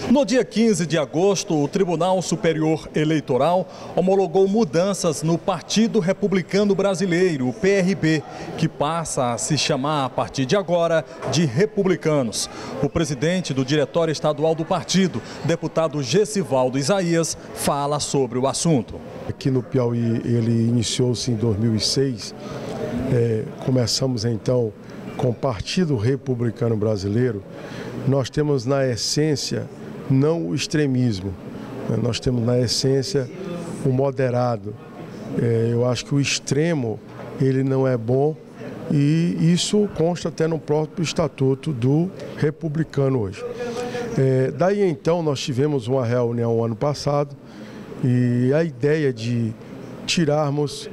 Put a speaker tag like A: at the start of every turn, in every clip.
A: No dia 15 de agosto, o Tribunal Superior Eleitoral homologou mudanças no Partido Republicano Brasileiro, o PRB, que passa a se chamar, a partir de agora, de Republicanos. O presidente do Diretório Estadual do partido, deputado Gessivaldo Isaías, fala sobre o assunto.
B: Aqui no Piauí, ele iniciou-se em 2006. Começamos então com o Partido Republicano Brasileiro. Nós temos na essência não o extremismo, nós temos na essência o moderado. Eu acho que o extremo ele não é bom e isso consta até no próprio estatuto do republicano hoje. Daí então nós tivemos uma reunião ano passado e a ideia de tirarmos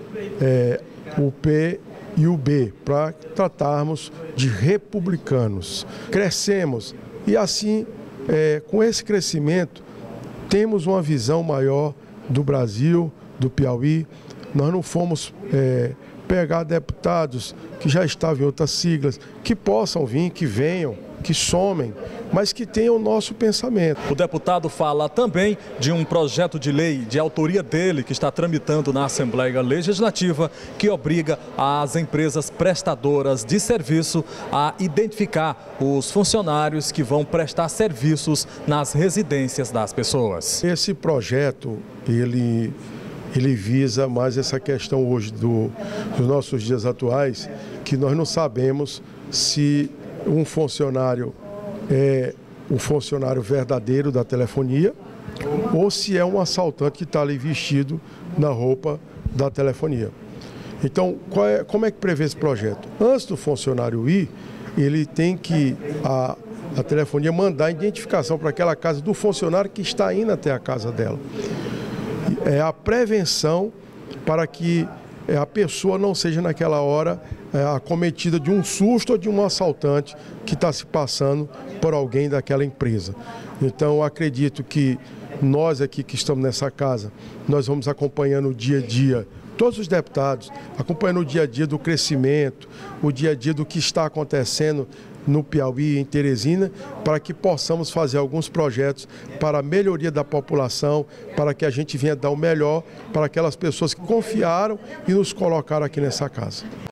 B: o P e o B para tratarmos de republicanos. Crescemos e assim, com esse crescimento, temos uma visão maior do Brasil, do Piauí. Nós não fomos pegar deputados que já estavam em outras siglas, que possam vir, que venham, que somem, mas que tenham o nosso pensamento.
A: O deputado fala também de um projeto de lei de autoria dele que está tramitando na Assembleia Legislativa que obriga as empresas prestadoras de serviço a identificar os funcionários que vão prestar serviços nas residências das pessoas.
B: Esse projeto, ele visa mais essa questão hoje dos nossos dias atuais, que nós não sabemos se um funcionário é o funcionário verdadeiro da telefonia ou se é um assaltante que está ali vestido na roupa da telefonia. Então, como é que prevê esse projeto? Antes do funcionário ir, ele tem que, a telefonia mandar a identificação para aquela casa do funcionário que está indo até a casa dela. É a prevenção para que a pessoa não seja naquela hora acometida de um susto ou de um assaltante que está se passando por alguém daquela empresa. Então, eu acredito que nós aqui que estamos nessa casa, nós vamos acompanhando o dia a dia, todos os deputados, acompanhando o dia a dia do crescimento, o dia a dia do que está acontecendo no Piauí, em Teresina, para que possamos fazer alguns projetos para a melhoria da população, para que a gente venha dar o melhor para aquelas pessoas que confiaram e nos colocaram aqui nessa casa.